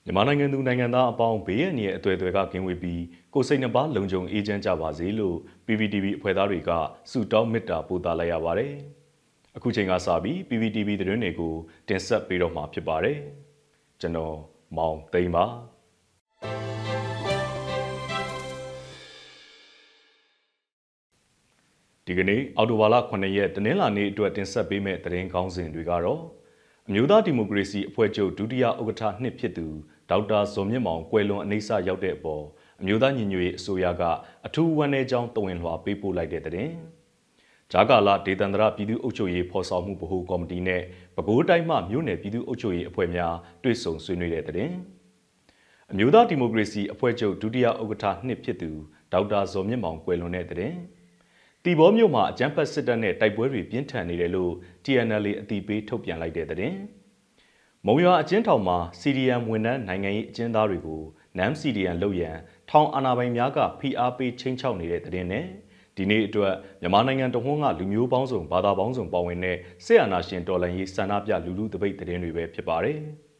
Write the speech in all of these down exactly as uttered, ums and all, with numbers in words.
မြန်မာနိုင်ငံသူနိုင်ငံသားအပေါင်းဘေးရန်ရဲ့အသွယ်အသွယ်ကကင်းဝေးပြီးကိုစိတ်နှပါလုံခြုံအေးချမ်းကြပါစေလို့ ပီ ဗီ တီ ဗီ အဖွဲ့သားတွေကဆုတောင်းမေတ္တာပို့သလိုက်ရပါတယ်။အခုချိန်ကစပြီး ပီ ဗီ တီ ဗီ သတင်းတွေကိုတင်ဆက်ပေးတော့မှာဖြစ်ပါတယ်။ကျွန်တော်မောင်သိန်းပါဒီကနေ့အော်တိုဘာလခုနှစ်ရက်တနင်္လာနေ့အတွက်တင်ဆက်ပေးမယ့်သတင်းကောင်းစဉ်တွေကတော့အမျိုးသားဒီမိုကရေစီအဖွဲ့ချုပ်ဒုတိယဥက္ကဋ္ဌနှစ်ဖြစ်သူဒေါက်တာဇော်မြင့်မောင်ကွယ်လွန်အနိစ္စရောက်တဲ့အပေါ်အမျိုးသားညီညွတ်ရေးအစိုးရကအထူးဝမ်းနည်းကြောင်းတဝင်လွှာပေးပို့လိုက်တဲ့သတင်း။ဂျာကာလာဒေသန္တရပြည်သူ့အုပ်ချုပ်ရေးဖော်ဆောင်မှုဗဟိုကော်မတီနဲ့ပဲခူးတိုင်းမှမြို့နယ်ပြည်သူ့အုပ်ချုပ်ရေးအဖွဲ့များတွေ့ဆုံဆွေးနွေးတဲ့သတင်း။အမျိုးသားဒီမိုကရေစီအဖွဲ့ချုပ်ဒုတိယဥက္ကဋ္ဌနှစ်ဖြစ်သူဒေါက်တာဇော်မြင့်မောင်ကွယ်လွန်တဲ့သတင်း။တီဘောမြို့မှာအကြမ်းဖက်စစ်တပ်နဲ့တိုက်ပွဲတွေပြင်းထန်နေတယ်လို့ T N L A အသိပေးထုတ်ပြန်လိုက်တဲ့သတင်း။မုံရွာအကျဉ်းထောင်မှာ စီ ဒီ အမ် ဝန်ထမ်းနိုင်ငံရေးအကျဉ်းသားတွေကို NaN စီ ဒီ အမ် လုပ်ရန်ထောင်အာဏာပိုင်များကဖိအားပေးချိန်ချောက်နေတဲ့သတင်းနဲ့ဒီနေ့အတွက်မြန်မာနိုင်ငံတဝန်းကလူမျိုးပေါင်းစုံဘာသာပေါင်းစုံပါဝင်တဲ့စစ်အာဏာရှင်တော်လှန်ရေးဆန္ဒပြလူလူတပိတ်သတင်းတွေပဲဖြစ်ပါတယ်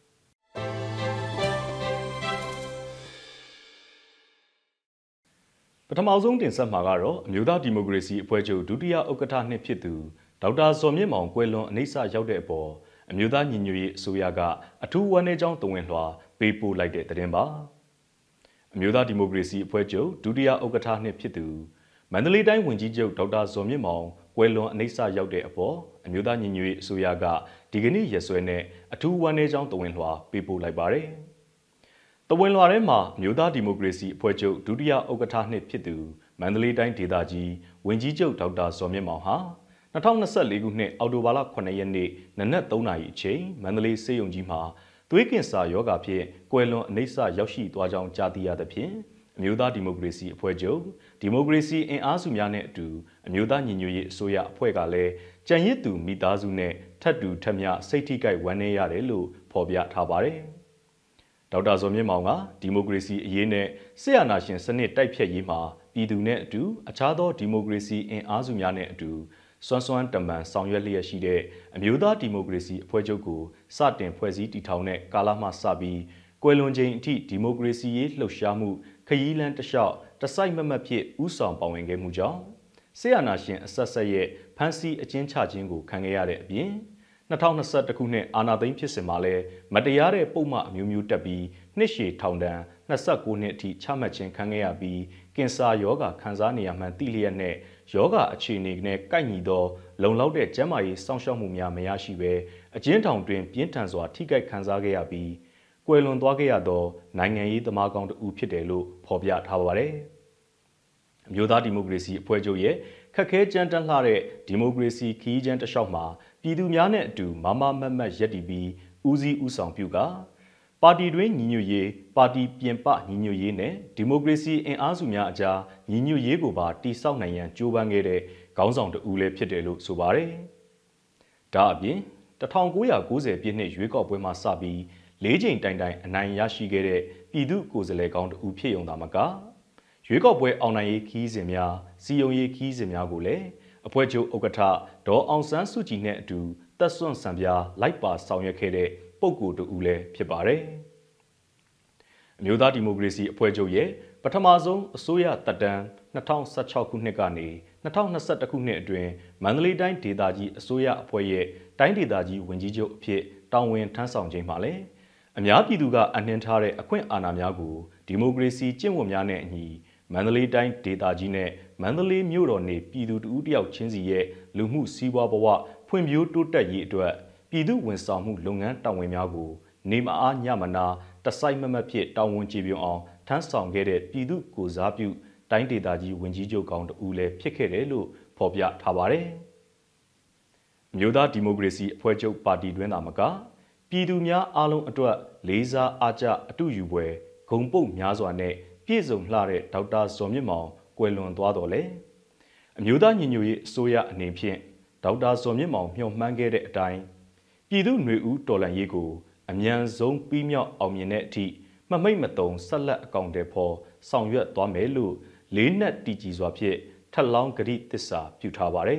ပထမဆုံးတင်ဆက်မှာကတော့အမျိုးသားဒီမိုကရေစီအဖွဲ့ချုပ်ဒုတိယဥက္ကဋ္ဌနှစ်ဖြစ်သူဒေါက်တာဇော်မြင့်မောင်ကွယ်လွန်အနိစ္စရောက်တဲ့အပေါ်အမျိုးသားညီညွတ်ရေးအစိုးရကအထူးဝမ်းနည်းကြောင်းတဝင်လွှာပေးပို့လိုက်တဲ့သတင်းပါအမျိုးသားဒီမိုကရေစီအဖွဲ့ချုပ်ဒုတိယဥက္ကဋ္ဌနှစ်ဖြစ်သူမန္တလေးတိုင်းဝန်ကြီးချုပ်ဒေါက်တာဇော်မြင့်မောင်ကွယ်လွန်အနိစ္စရောက်တဲ့အပေါ်အမျိုးသားညီညွတ်ရေးအစိုးရကဒီကနေ့ရက်စွဲနဲ့အထူးဝမ်းနည်းကြောင်းတဝင်လွှာပေးပို့လိုက်ပါတယ်တဝင်လွှာထဲမှာအမျိုးသားဒီမိုကရေစီအဖွဲ့ချုပ်ဒုတိယဥက္ကဋ္ဌနှစ်ဖြစ်သူမန္တလေးတိုင်းဒေသကြီးဝန်ကြီးချုပ်ဒေါက်တာဇော်မြင့်မောင်ဟာ၂၀၂၄ခုနှစ်အောက်တိုဘာလခုနှစ်ရက်နေ့နနက်သုံးနာရီအချိန်မန္တလေးစေယုံကြီးမှာသွေးကင်ဆာရောဂါဖြင့်ကွယ်လွန်အနိစ္စရောက်ရှိသွားကြောင်းကြားသိရသဖြင့်အမျိုးသားဒီမိုကရေစီအဖွဲ့ချုပ်ဒီမိုကရေစီအင်အားစုများနဲ့အတူအမျိုးသားညီညွတ်ရေးအစိုးရအဖွဲ့ကလည်းကြံရစ်သူမိသားစုနဲ့ထပ်တူထပ်မျှစိတ်ထိကြိုက်ဝမ်းနည်းရတယ်လို့ဖော်ပြထားပါတယ်။ဒေါက်တာဇော်မြင့်မောင်ကဒီမိုကရေစီအရေးနဲ့စစ်အာဏာရှင်စနစ်တိုက်ဖျက်ရေးမှာပြည်သူနဲ့အတူအခြားသောဒီမိုကရေစီအင်အားစုများနဲ့အတူစွမ်းစွမ်းတမန်ဆောင်ရွက်လျက်ရှိတဲ့အမျိုးသားဒီမိုကရေစီအဖွဲ့ချုပ်ကိုစတင်ဖွဲ့စည်းတည်ထောင်တဲ့ကာလမှစပြီးကွယ်လွန်ချိန်အထိဒီမိုကရေစီရေးလှုပ်ရှားမှုခရီးလမ်းတစ်လျှောက်တစိုက်မမတ်ဖြစ်ဥဆောင်ပါဝင်ခဲ့မှုကြောင့်စစ်အာဏာရှင်အဆက်ဆက်ရဲ့ဖမ်းဆီးအကျဉ်းချခြင်းကိုခံခဲ့ရတဲ့အပြင်၂၀၂၁ခုနှစ်အာဏာသိမ်းဖြစ်စဉ်မှာလည်းမတရားတဲ့ပုံမှန်အမျိုးမျိုးတက်ပြီးနှစ်ရှည်ထောင်ဒဏ်၂၉နှစ်အထိချမှတ်ခြင်းခံခဲ့ရပြီးကင်ဆာရောဂါခံစားနေရမှန်းသိလျက်နဲ့ယောဂအခြေအနေနဲ့ကိုက်ညီသောလုံလောက်တဲ့ကျန်းမာရေးစောင့်ရှောက်မှုများမရရှိဘဲအကျဉ်းထောင်တွင်ပြင်းထန်စွာထိခိုက်ခံစားခဲ့ရပြီးကွယ်လွန်သွားခဲ့ရသောနိုင်ငံရေးသမားကောင်းတစ်ဦးဖြစ်တယ်လို့ဖော်ပြထားပါတယ်။အမျိုးသားဒီမိုကရေစီအဖွဲ့ချုပ်ရဲ့ခက်ခဲကြမ်းတမ်းလှတဲ့ဒီမိုကရေစီခီးကျန်းတစ်လျှောက်မှာပြည်သူများနဲ့အတူမမမတ်မတ်ရပ်တည်ပြီးဦးစီးဦးဆောင်ပြုကာပါတီတွင်ညီညွတ်ရေးပါတီပြင်ပညီညွတ်ရေးနဲ့ဒီမိုကရေစီအင်အားစုများအကြားညီညွတ်ရေးကိုပါတိစောက်နိုင်ရန်ကြိုးပမ်းခဲ့တဲ့ခေါင်းဆောင်တဦးလည်းဖြစ်တယ်လို့ဆိုပါတယ်။ဒါအပြင်၁၉၉၀ပြည့်နှစ်ရွေးကောက်ပွဲမှာစပြီးလေးချိန်တိုင်တိုင်အနိုင်ရရှိခဲ့တဲ့ပြည်သူ့ကိုယ်စားလှယ်ကောင်းတဦးဖြစ်ရုံသာမကရွေးကောက်ပွဲအောင်နိုင်ရေးခီးစဉ်များစီယုံရေးခီးစဉ်များကိုလည်းအဖွဲ့ချုပ်ဥက္ကဋ္ဌဒေါ်အောင်ဆန်းစုကြည်နဲ့အတူသက်စွန့်စံပြားလိုက်ပါဆောင်ရွက်ခဲ့တဲ့ပုဂ္ဂိုလ်တဦးလည်းဖြစ်ပါတယ်။အမျိုးသားဒီမိုကရေစီအဖွဲ့ချုပ်ရဲ့ပထမဆုံးအစိုးရတပ်တန်း၂၀၁၆ခုနှစ်ကနေ၂၀၂၁ခုနှစ်အတွင်းမန္တလေးတိုင်းဒေသကြီးအစိုးရအဖွဲ့ရဲ့တိုင်းဒေသကြီးဝန်ကြီးချုပ်အဖြစ်တာဝန်ထမ်းဆောင်ခြင်းမှာလည်းအများပြည်သူကအနှင်းထားတဲ့အခွင့်အာဏာများကိုဒီမိုကရေစီကျင့်ဝတ်များနဲ့အညီမန္တလေးတိုင်းဒေသကြီးနဲ့မန္တလေးမြို့တော်နေပြည်သူတဦးတယောက်ချင်းစီရဲ့လူမှုစီးပွားဘဝဖွံ့ဖြိုးတိုးတက်ရေးအတွက်ပြည်သူဝန်ဆောင်မှုလုပ်ငန်းတာဝန်များကိုနေမအားညမနာတစိုက်မမတ်ဖြစ်တာဝန်ကျေပွန်အောင်ထမ်းဆောင်ခဲ့တဲ့ပြည်သူကိုစားပြုတိုင်းဒေသကြီးဝန်ကြီးချုပ်ကောင်းတဦးလည်းဖြစ်ခဲ့တယ်လို့ဖော်ပြထားပါတယ်။အမျိုးသားဒီမိုကရေစီအဖွဲ့ချုပ်ပါတီတွင်သာမကပြည်သူများအားလုံးအတွက်လေးစားအားကျအတူယူပွဲဂုဏ်ပုတ်များစွာနဲ့ပြည့်စုံလှတဲ့ဒေါက်တာဇော်မြင့်မောင်ကွယ်လွန်သွားတော်လဲအမျိုးသားညီညွတ်ရေးအစိုးရအနေဖြင့်ဒေါက်တာဇော်မြင့်မောင်မျှော်မှန်းခဲ့တဲ့အတိုင်းပြည်သူ့ຫນွေဦးတော်လှန်ရေးကိုအမြန်ဆုံးပြီးမြောက်အောင်မြင်တဲ့အထိမမိတ်မတုံဆက်လက်အကောင့်တွေဖော်ဆောင်ရွက်သွားမယ်လို့လေးနက်တည်ကြည်စွာဖြင့်ထပ်လောင်းဂရိသစ္စာပြုထားပါတယ်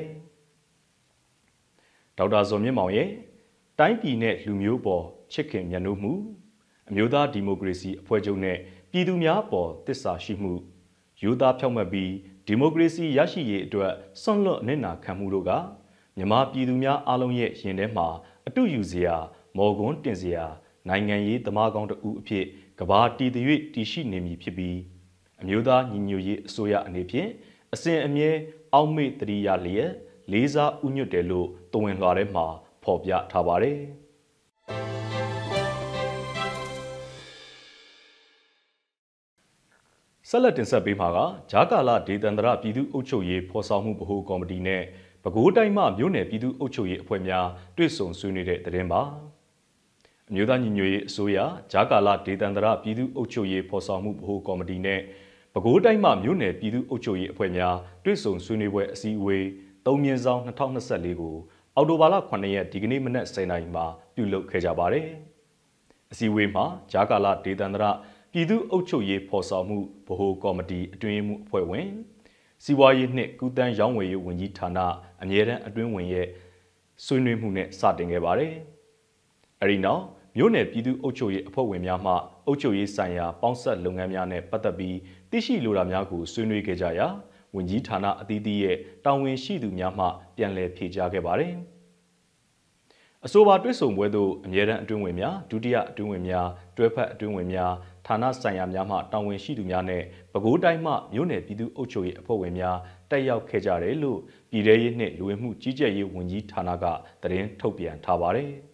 ။ဒေါက်တာဇော်မြင့်မောင်ရဲ့တိုင်းပြည်နဲ့လူမျိုးပေါ်ချစ်ခင်မြတ်နိုးမှုအမျိုးသားဒီမိုကရေစီအဖွဲ့ချုပ်နဲ့ပြည်သူများပေါ်တစ္ဆာရှိမှုယူသားဖြောင့်မတ်ပြီးဒီမိုကရေစီရရှိရေးအတွက်ဆွန့်လွတ်အနစ်နာခံမှုတို့ကမြန်မာပြည်သူများအားလုံးရဲ့ရင်ထဲမှာအတူယူစရာမော်ကွန်းတင်စရာနိုင်ငံရေးသမားကောင်းတဦးအဖြစ်ကဘာတည်တရွေ့တည်ရှိနေမည်ဖြစ်ပြီးအမျိုးသားညီညွတ်ရေးအစိုးရအနေဖြင့်အစဉ်အမြဲအောက်မေ့တတိယလျက်လေးစားဥညွတ်တယ်လို့တဝင်လွှာထဲမှာဖော်ပြထားပါတယ်ဆက်လက်တင်ဆက်ပေးမှာကဂျာကာလာဒေသန္တရပြည်သူ့အုပ်ချုပ်ရေးဖော်ဆောင်မှုဗဟိုကော်မတီနဲ့ပဲခူးတိုင်းမှမြို့နယ်ပြည်သူ့အုပ်ချုပ်ရေးအဖွဲ့များတွေ့ဆုံဆွေးနွေးတဲ့သတင်းပါအမျိုးသားညီညွတ်ရေးအစိုးရဂျာကာလာဒေသန္တရပြည်သူ့အုပ်ချုပ်ရေးဖော်ဆောင်မှုဗဟိုကော်မတီနဲ့ပဲခူးတိုင်းမှမြို့နယ်ပြည်သူ့အုပ်ချုပ်ရေးအဖွဲ့များတွေ့ဆုံဆွေးနွေးပွဲအစည်းအဝေးသုံးမြင်းဆောင်နှစ်ထောင်နှစ်လေးကိုအောက်တိုဘာလခုနှစ်ရက်ဒီကနေ့မနက်ဆယ်နာရီမှာပြုလုပ်ခဲ့ကြပါတယ်အစည်းအဝေးမှာဂျာကာလာဒေသန္တရပြည်သူ့အုပ်ချုပ်ရေးဖော်ဆောင်မှုဗဟိုကော်မတီအတွင်းမှုအဖွဲ့ဝင်စီးပွားရေးနှင့်ကုသန်းရောင်းဝယ်ရေးဝန်ကြီးဌာနအမြဲတမ်းအတွင်းဝင်ရဲ့ဆွေးနွေးမှုနဲ့စတင်ခဲ့ပါတယ်။အဲဒီနောက်မြို့နယ်ပြည်သူ့အုပ်ချုပ်ရေးအဖွဲ့ဝင်များမှအုပ်ချုပ်ရေးဆိုင်ရာပေါင်းဆက်လုပ်ငန်းများနဲ့ပတ်သက်ပြီးသိရှိလိုတာများကိုဆွေးနွေးခဲ့ကြရာဝန်ကြီးဌာနအသီးသီးရဲ့တာဝန်ရှိသူများမှပြန်လည်ဖြေကြားခဲ့ပါတယ်။အဆိုပါတွဲဆုံပွဲသို့အမြဲတမ်းအတွင်းဝင်များဒုတိယအတွင်းဝင်များတွဲဖက်အတွင်းဝင်များဌာနဆိုင်ရာများမှတာဝန်ရှိသူများနဲ့ပဲခူးတိုင်းမှမြို့နယ်ပြည်သူ့အုပ်ချုပ်ရေးအဖွဲ့ဝင်များတက်ရောက်ခဲ့ကြတယ်လို့ပြည်ထရေးနှင့်လူဝင်မှုကြီးကြပ်ရေးဝန်ကြီးဌာနကသတင်းထုတ်ပြန်ထားပါတယ်။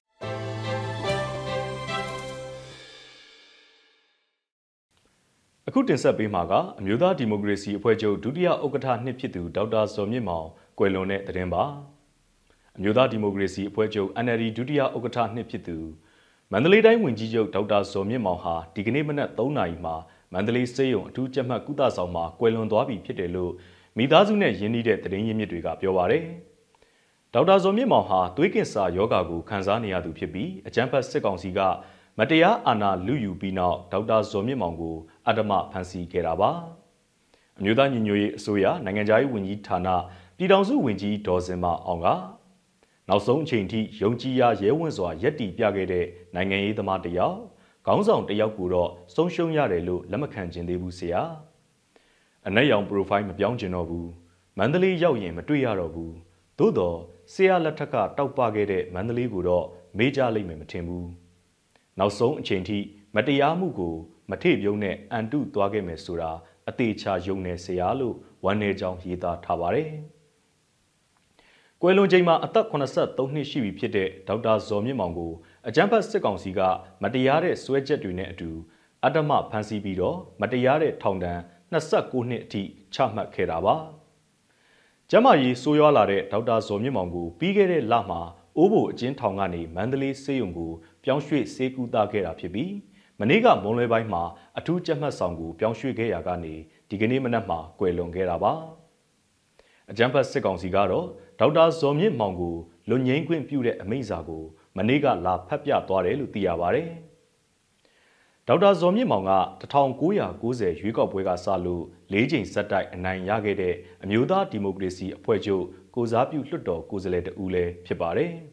အခုတင်ဆက်ပေးမှာကအမျိုးသားဒီမိုကရေစီအဖွဲ့ချုပ်ဒုတိယဥက္ကဋ္ဌနှစ်ဖြစ်သူဒေါက်တာဇော်မြင့်မောင်ကွယ်လွန်တဲ့သတင်းပါအမျိုးသားဒီမိုကရေစီအဖွဲ့ချုပ် N L D ဒုတိယဥက္ကဋ္ဌနှစ်ဖြစ်သူမန္တလေးတိုင်းဝန်ကြီးချုပ်ဒေါက်တာဇော်မြင့်မောင်ဟာဒီကနေ့မနက်သုံးနာရီမှာမန္တလေးစေယုံအထူးကြက်မှတ်ကုသဆောင်မှာကွယ်လွန်သွားပြီဖြစ်တယ်လို့မိသားစုနဲ့ရင်းနှီးတဲ့သတင်းရင်းမြစ်တွေကပြောပါရယ်ဒေါက်တာဇော်မြင့်မောင်ဟာသွေးကင်ဆာရောဂါကိုခံစားနေရသူဖြစ်ပြီးအကြမ်းဖက်စစ်ကောင်စီကမတရားအာဏာလုယူပြီးနောက်ဒေါက်တာဇော်မြင့်မောင်ကိုအဓမ္မဖမ်းဆီးခဲ့တာပါအမျိုးသားညီညွတ်ရေးအစိုးရနိုင်ငံခြားရေးဝန်ကြီးဌာနပြည်ထောင်စုဝန်ကြီးဒေါ်စင်မအောင်ကနောက်ဆုံးအချိန်ထိယုံကြည်ရာရဲဝံ့စွာယက်တီပြခဲ့တဲ့နိုင်ငံရေးသမားတယောက်ခေါင်းဆောင်တယောက်ကိုတော့ဆုံးရှုံးရတယ်လို့လက်မခံချင်သေးဘူးဆရာအနက်ရောင် profile မပြောင်းကျင်တော့ဘူးမန္တလေးရောက်ရင်မတွေ့ရတော့ဘူးသို့တော့ဆရာလက်ထက်ကတောက်ပခဲ့တဲ့မန္တလေးကိုတော့မေးကြလိမ့်မယ်မထင်ဘူးနောက်ဆုံးအချိန်ထိမတရားမှုကိုမထေပြုံးနဲ့အန်တုသွားခဲ့မယ်ဆိုတာအသေးချာယုံနေဆရာလို့ဝမ်းနေကြောင်းရေးသားထားပါတယ်ကွယ်လွန်ချိန်မှာအသက်eighty-threeနှစ်ရှိပြီဖြစ်တဲ့ဒေါက်တာဇော်မြင့်မောင်ကိုအကြမ်းဖက်စစ်ကောင်စီကမတရားတဲ့စွဲချက်တွေနဲ့အတူအဓမ္မဖမ်းဆီးပြီးတော့မတရားတဲ့ထောင်ဒဏ်twenty-nineနှစ်အထိချမှတ်ခဲ့တာပါ။ကျမကြီးဆိုးရွားလာတဲ့ဒေါက်တာဇော်မြင့်မောင်ကိုပြီးခဲ့တဲ့လမှာအိုးဘိုအကျဉ်းထောင်ကနေမန္တလေးဆေးရုံကိုပြောင်းရွှေ့ဆေးကုသခဲ့တာဖြစ်ပြီးမနေ့ကမွန်လွဲပိုင်းမှာအထူးကြက်မှတ်ဆောင်ကိုပြောင်းရွှေ့ခဲ့ရာကနေဒီကနေ့မနက်မှာကွယ်လွန်ခဲ့တာပါ။အကြမ်းဖက်စစ်ကောင်စီကတော့ဒေါက်တာဇော်မြင့်မောင်ကိုလွတ်ငြိမ်းခွင့်ပြုတဲ့အမိန့်စာကိုမနေ့ကလာဖတ်ပြသွားတယ်လို့သိရပါတယ်။ဒေါက်တာဇော်မြင့်မောင်ကnineteen ninetyရွေးကောက်ပွဲကစလို့လေးချိန်ဆက်တိုက်အနိုင်ရခဲ့တဲ့အမျိုးသားဒီမိုကရေစီအဖွဲ့ချုပ်ကိုစားပြုလွှတ်တော်ကိုယ်စားလှယ်တဦးလည်းဖြစ်ပါတယ်။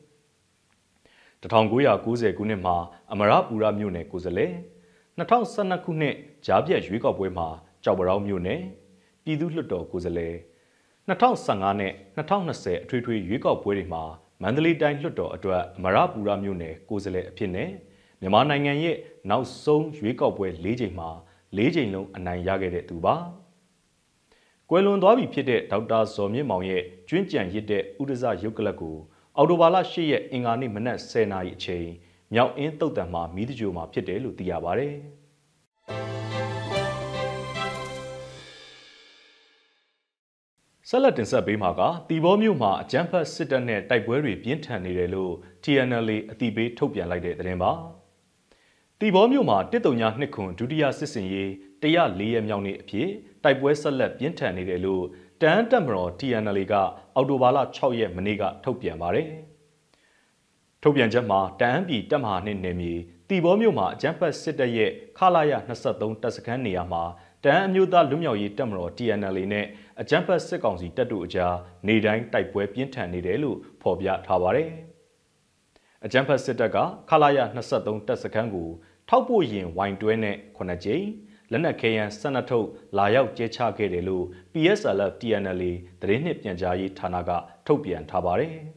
nineteen ninetyခုနှစ်မှာအမရပူရမြို့နယ်ကိုယ်စားလှယ်twenty twelveခုနှစ်ကြားပြတ်ရွေးကောက်ပွဲမှာကြောက်ပရောင်းမြို့နယ်ပြည်သူ့လွှတ်တော်ကိုယ်စားလှယ်twenty fifteenနဲ့twenty twentyအထွေထွေရွေးကောက်ပွဲတွေမှာမန္တလေးတိုင်းလွှတ်တော်အတွက်အမရပူရမြို့နယ်ကိုယ်စားလှယ်အဖြစ်နဲ့မြန်မာနိုင်ငံရဲ့နောက်ဆုံးရွေးကောက်ပွဲ၄ချိန်မှာ၄ချိန်လုံးအနိုင်ရခဲ့တဲ့သူပါ။ကွယ်လွန်သွားပြီဖြစ်တဲ့ဒေါက်တာဇော်မြင့်မောင်ရဲ့ကျွင်းကြံရစ်တဲ့ဥဒစရုပ်ကလပ်ကိုအော်တိုဘာလeightရက်အင်္ဂါနေ့မနက်tenနာရီအချိန်မြောက်အင်းတုတ်တံမှာမီးတကြိုမှာဖြစ်တယ်လို့သိရပါတယ်။ဆက်လက်တင်ဆက်ပေးမှာကတီဘောမြို့မှာအကြမ်းဖက်စစ်တပ်နဲ့တိုက်ပွဲတွေပြင်းထန်နေတယ်လို့ T N L A အသိပေးထုတ်ပြန်လိုက်တဲ့သတင်းပါတီဘောမြို့မှာone oh twoခုဒုတိယစစ်စင်ရေးone oh fourရက်မြောက်နေ့အဖြစ်တိုက်ပွဲဆက်လက်ပြင်းထန်နေတယ်လို့တန်းတက်မတော် T N L A ကအောက်တိုဘာလsixရက်မနေ့ကထုတ်ပြန်ပါတယ်ထုတ်ပြန်ချက်မှာတန်းပြည်တပ်မဟာနှစ်နယ်မြေတီဘောမြို့မှာအကြမ်းဖက်စစ်တပ်ရဲ့ခလာရtwenty-threeတပ်စခန်းနေရာမှာတန်းအမျိုးသားလွတ်မြောက်ရေးတပ်မတော် T N L A နဲ့အကြမ်းဖက်စစ်ကောင်စီတပ်တို့အကြားနေတိုင်းတိုက်ပွဲပြင်းထန်နေတယ်လို့ဖော်ပြထားပါတယ်။အကြမ်းဖက်စစ်တပ်ကခလာရtwenty-threeတပ်စခန်းကိုထောက်ပို့ရင်ဝိုင်တွဲနဲ့ခုနှစ်ကြိမ်လက်နက်ခဲယမ်းဆန္ဒထုတ်လာရောက်ကျဲချခဲ့တယ်လို့ P S L F T N L A သတင်းနှစ်ပြန်ကြားရေးဌာနကထုတ်ပြန်ထားပါတယ်။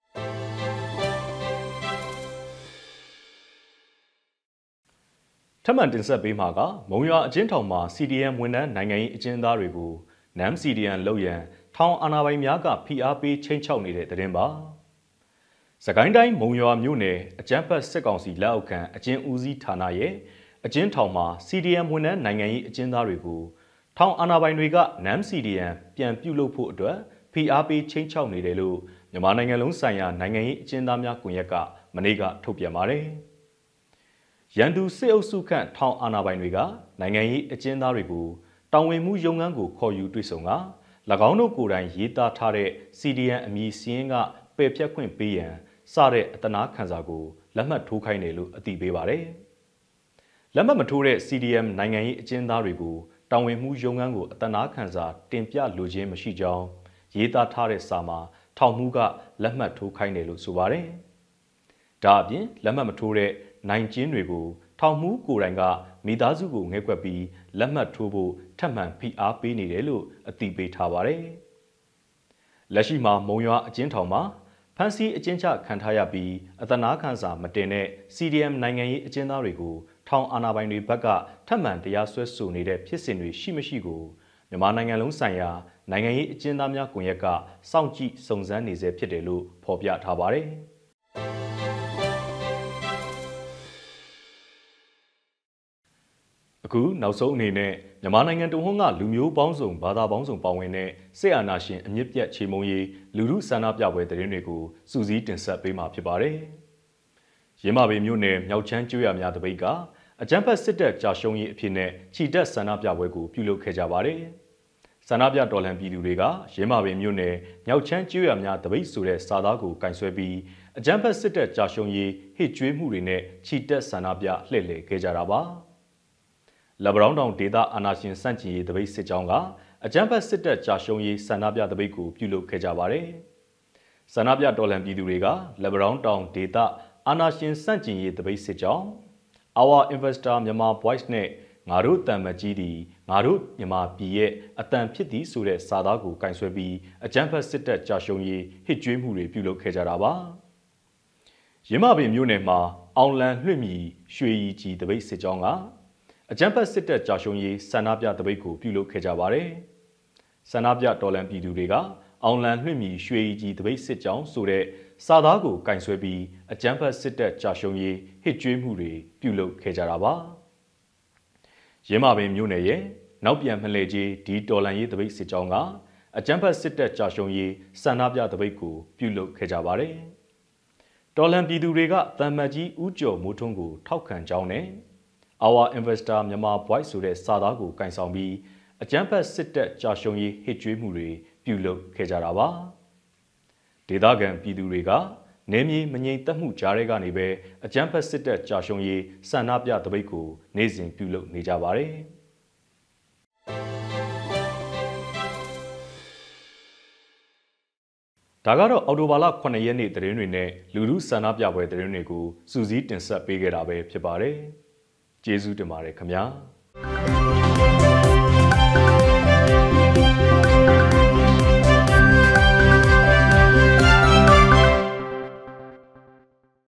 ထပ်မံတင်ဆက်ပေးမှာကမုံရွာအကျဉ်းထောင်မှာ C D M ဝန်ထမ်းနိုင်ငံရေးအကျဉ်းသားတွေကို N A M C D M လုပ်ရန်ထောင်အာဏာပိုင်များကဖိအားပေးချိန်ချောက်နေတဲ့သတင်းပါ။စကိုင်းတိုင်းမုံရွာမြို့နယ်အကြမ်းဖက်စစ်ကောင်စီလက်အောက်ခံအကျဉ်းဦးစီးဌာနရဲ့အကျဉ်းထောင်မှာ C D M ဝန်ထမ်းနိုင်ငံရေးအကျဉ်းသားတွေကိုထောင်အာဏာပိုင်တွေက N A M C D M ပြန်ပြုလုပ်ဖို့အတွက်ဖိအားပေးချိန်ချောက်နေတယ်လို့မြန်မာနိုင်ငံလုံးဆိုင်ရာနိုင်ငံရေးအကျဉ်းသားများကွန်ရက်ကမနေ့ကထုတ်ပြန်ပါတယ်။ရန်သူစစ်အုပ်စုခန့်ထောင်အာဏာပိုင်တွေကနိုင်ငံရေးအကျဉ်းသားတွေကိုတောင်ဝင်မှုရုံးခန်းကိုခေါ်ယူတွေ့ဆုံက၎င်းတို့ကိုယ်တိုင်ရေးသားထားတဲ့ C D M အမည်စီးရင်ကပယ်ဖျက်ခွင့်ပေးရန်စတဲ့အတနာခံစာကိုလက်မှတ်ထိုးခိုင်းတယ်လို့အသိပေးပါတယ်။လက်မှတ်မထိုးတဲ့ C D M နိုင်ငံရေးအကျဉ်းသားတွေကိုတောင်ဝင်မှုရုံးခန်းကိုအတနာခံစာတင်ပြလိုခြင်းမရှိကြောင်းရေးသားထားတဲ့စာမှာထောင်မှုကလက်မှတ်ထိုးခိုင်းတယ်လို့ဆိုပါတယ်။ဒါအပြင်လက်မှတ်မထိုးတဲ့နိုင်ကျင်းတွေကိုထောင်မှုကိုယ်တိုင်ကမိသားစုကိုငဲကွက်ပြီးလက်မှတ်ထိုးဖို့ထပ်မံဖိအားပေးနေတယ်လို့အသိပေးထားပါတယ်။လက်ရှိမှာမုံရွာအကျဉ်းထောင်မှာဖမ်းဆီးအကျဉ်းချခံထားရပြီးအတနာခံစာမတင်တဲ့ C D M နိုင်ငံရေးအကျဉ်းသားတွေကိုထောင်အာဏာပိုင်တွေဘက်ကထပ်မံတရားစွဲဆိုနေတဲ့ဖြစ်စဉ်တွေရှိမရှိကိုမြန်မာနိုင်ငံလုံးဆိုင်ရာနိုင်ငံရေးအကျဉ်းသားများကွန်ရက်ကစောင့်ကြည့်စုံစမ်းနေဆဲဖြစ်တယ်လို့ဖော်ပြထားပါတယ်။အခုနောက်ဆုံးအနေနဲ့မြန်မာနိုင်ငံတဝန်းကလူမျိုးပေါင်းစုံဘာသာပေါင်းစုံပါဝင်တဲ့စစ်အာဏာရှင်အမြင့်ပြတ်ချေမှုန်းရေးလူထုဆန္ဒပြပွဲသတင်းတွေကိုစူးစီးတင်ဆက်ပေးမှာဖြစ်ပါတယ်။ရင်းမာပင်မြို့နယ်မြောက်ချမ်းကျွော်များတပိတ်ကအကြမ်းဖက်စစ်တပ်ကြာရှုံးရေးအဖြစ်နဲ့ခြိတက်ဆန္ဒပြပွဲကိုပြုလုပ်ခဲ့ကြပါတယ်။ဆန္ဒပြတော်လှန်ပြည်သူတွေကရင်းမာပင်မြို့နယ်မြောက်ချမ်းကျွော်များတပိတ်ဆိုတဲ့စာသားကိုကင်ဆွဲပြီးအကြမ်းဖက်စစ်တပ်ကြာရှုံးရေးဟစ်ကြွေးမှုတွေနဲ့ခြိတက်ဆန္ဒပြလှည့်လည်ခဲ့ကြတာပါ။လက်ဗရောင်းတောင်ဒေသအာဏာရှင်စန့်ကျင်ရေးတပိတ်စစ်ကြောင်းကအကြမ်းဖက်စစ်တပ်ကြာရှုံးရေးဆန္ဒပြတပိတ်ကိုပြုလုပ်ခဲ့ကြပါတယ်။ဆန္ဒပြတော်လှန်ပြည်သူတွေကလက်ဗရောင်းတောင်ဒေသအာဏာရှင်စန့်ကျင်ရေးတပိတ်စစ်ကြောင်း Our Investor မြန်မာ Voice နဲ့ငါတို့တန်မကြီးသည်ငါတို့မြန်မာပြည်ရဲ့အတန်ဖြစ်သည်ဆိုတဲ့စာသားကိုကင်ဆွဲပြီးအကြမ်းဖက်စစ်တပ်ကြာရှုံးရေးဟစ်ကြွေးမှုတွေပြုလုပ်ခဲ့ကြတာပါ။ရင်းမာပင်မြို့နယ်မှာအောင်လံလွှင့်မီရွှေရီကြီးတပိတ်စစ်ကြောင်းကအကြမ်းဖက်စစ်တပ်ကြာရှုံးရေးဆန္ဒပြတပိတ်ကိုပြုလုပ်ခဲ့ကြပါတယ်။ဆန္ဒပြတော်လှန်ပြည်သူတွေကအောင်လံလွှင့်မီရွှေရီကြီးတပိတ်စစ်ကြောင်းဆိုတဲ့စာသားကိုကင်ဆွဲပြီးအကြမ်းဖက်စစ်တပ်ကြာရှုံးရေးဟစ်ကြွေးမှုတွေပြုလုပ်ခဲ့ကြတာပါ။ရင်းမာပင်မြို့နယ်ရဲ့နောက်ပြန်မလှည့်ကြီးဒီတော်လှန်ရေးတပိတ်စစ်ကြောင်းကအကြမ်းဖက်စစ်တပ်ကြာရှုံးရေးဆန္ဒပြတပိတ်ကိုပြုလုပ်ခဲ့ကြပါတယ်။တော်လှန်ပြည်သူတွေကတန်မတ်ကြီးဦးကျော်မိုးထွန်းကိုထောက်ခံကြောင်းနဲ့Our Investor မြန်မာ Voice ဆိုတဲ့စာသားကိုကင်ဆောင်ပြီးအကြမ်းဖက်စစ်တပ်ကြာရှုံးရေးဟစ်ကြွေးမှုတွေပြုလုပ်ခဲ့ကြတာပါ။ဒေသခံပြည်သူတွေကနေမြေမငြိမ်သက်မှုကြားထဲကနေပဲအကြမ်းဖက်စစ်တပ်ကြာရှုံးရေးဆန္ဒပြတပိတ်ကိုနေ့စဉ်ပြုလုပ်နေကြပါတယ်။ဒါကတော့အော်တိုဘာလခုနှစ်ရက်နေ့သတင်းတွေနဲ့လူထုဆန္ဒပြပွဲသတင်းတွေကိုစူးစီးတင်ဆက်ပေးခဲ့တာပဲဖြစ်ပါတယ်။ကျေးဇူးတင်ပါတယ်ခင်ဗျာ။